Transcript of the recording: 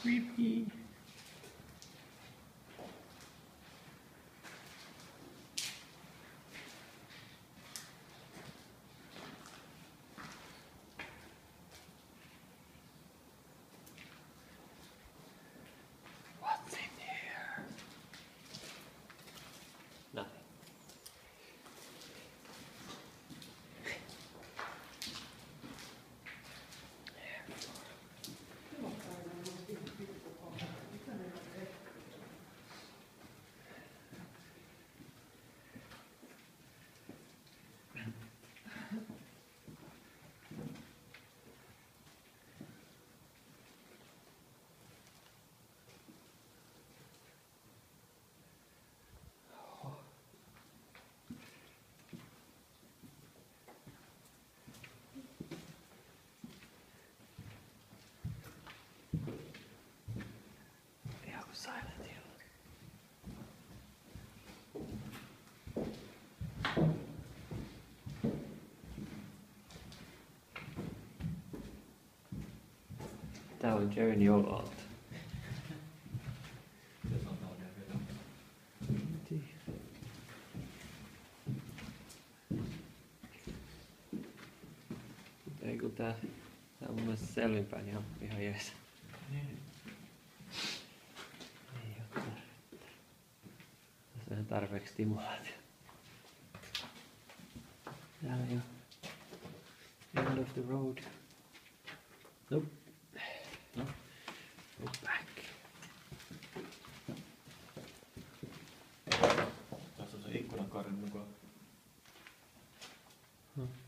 Creepy. What's in here? Nothing. Silent hill. Tää on Journey Olalta. Ei kun tää on mun mielestä selvinpäin ihan jees. Tässä on tarpeeksi stimulaatio. Täällä jo. End of the road. Nope. No. Go back. Tässä on se ikkunakaaren mukaan.